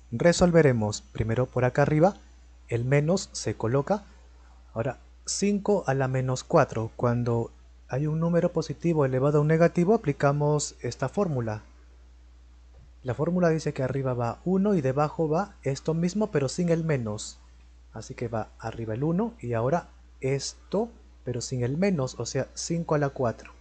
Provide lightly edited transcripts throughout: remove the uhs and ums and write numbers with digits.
Resolveremos primero por acá arriba, el menos se coloca. Ahora 5 a la menos 4, cuando hay un número positivo elevado a un negativo, aplicamos esta fórmula. La fórmula dice que arriba va 1 y debajo va esto mismo pero sin el menos. Así que va arriba el 1 y ahora esto pero sin el menos, o sea 5 a la 4.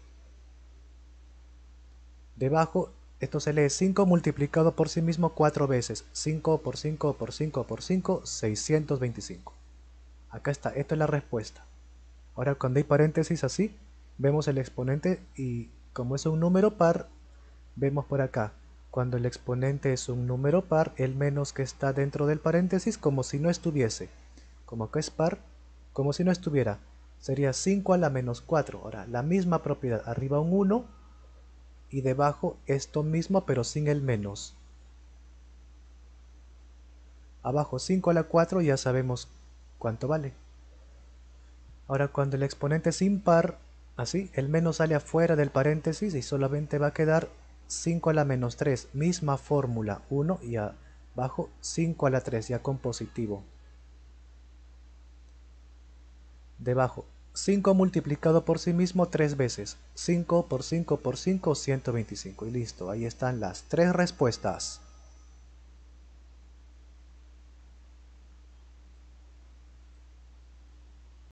Debajo esto se lee 5 multiplicado por sí mismo 4 veces. 5 por 5 por 5 por 5, 625. Acá está, esta es la respuesta. Ahora cuando hay paréntesis así, vemos el exponente y como es un número par, vemos por acá. Cuando el exponente es un número par, el menos que está dentro del paréntesis como si no estuviese. Como acá es par, como si no estuviera. Sería 5 a la menos 4. Ahora, la misma propiedad. Arriba un 1 y debajo esto mismo pero sin el menos. Abajo 5 a la 4 ya sabemos cuánto vale. Ahora cuando el exponente es impar, así, el menos sale afuera del paréntesis y solamente va a quedar 5 a la menos 3, misma fórmula, 1 y abajo 5 a la 3, ya con positivo. Debajo, 5 multiplicado por sí mismo 3 veces, 5 por 5 por 5, 125 y listo, ahí están las tres respuestas.